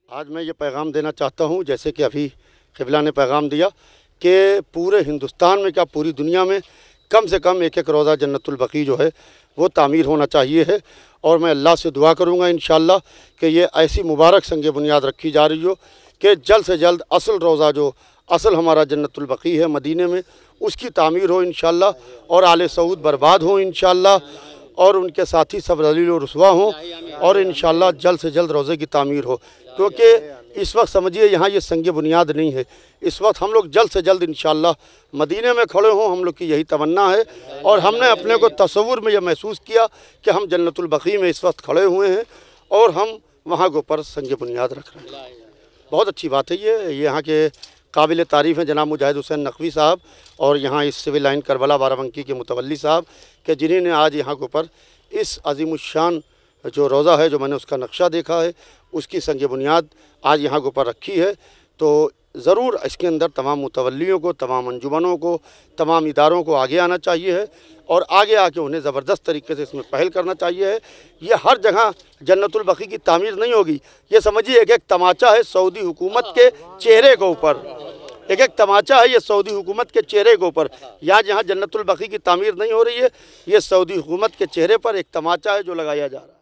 आज मैं ये पैगाम देना चाहता हूँ, जैसे कि अभी क़िबला ने पैगाम दिया कि पूरे हिंदुस्तान में क्या पूरी दुनिया में कम से कम एक एक रोज़ा जन्नतुल बकी जो है वो तामीर होना चाहिए है। और मैं अल्लाह से दुआ करूँगा इंशाअल्लाह कि ये ऐसी मुबारक संग बुनियाद रखी जा रही हो कि जल्द से जल्द असल रोज़ा जो असल हमारा जन्नतुल बकी है मदीने में उसकी तामीर हो इंशाअल्लाह, और आले सऊद बर्बाद हो इंशाअल्लाह, और उनके साथी सब ज़लील व रुसवा हों, और इंशाअल्लाह जल्द से जल्द रोज़े की तामीर हो। क्योंकि इस वक्त समझिए यहाँ ये संग बुनियाद नहीं है, इस वक्त हम लोग जल्द से जल्द इंशाअल्लाह मदीने में खड़े हों, हम लोग की यही तमन्ना है। और हमने अपने को तसव्वुर में यह महसूस किया कि हम जन्नतुल बकी में इस वक्त खड़े हुए हैं और हम वहाँ के ऊपर संग बुनियाद रख रहे हैं। बहुत अच्छी बात है ये यहाँ के काबिल तारीफ़ हैं जनाब मुजाहिद हुसैन नकवी साहब और यहाँ इस सिविल लाइन करबला बाराबंकी के मुतवल्ली साहब कि जिन्होंने आज यहाँ के ऊपर इस अज़ीमुश्शान जो रोज़ा है जो मैंने उसका नक्शा देखा है उसकी संग बुनियाद आज यहाँ के ऊपर रखी है। तो ज़रूर इसके अंदर तमाम मुतवल्लियों को, तमाम अंजुमनों को, तमाम इदारों को आगे आना चाहिए है और आगे आके उन्हें ज़बरदस्त तरीके से इसमें पहल करना चाहिए है। ये हर जगह जन्नतुल बकी की तामीर नहीं होगी, ये समझिए एक एक तमाचा है सऊदी हुकूमत के चेहरे के ऊपर, एक एक तमाचा है ये सऊदी हुकूमत के चेहरे के ऊपर। यहाँ जहाँ जन्नतुल बकी की तामीर नहीं हो रही है, ये सऊदी हुकूमत के चेहरे पर एक तमाचा है जो लगाया जा रहा है।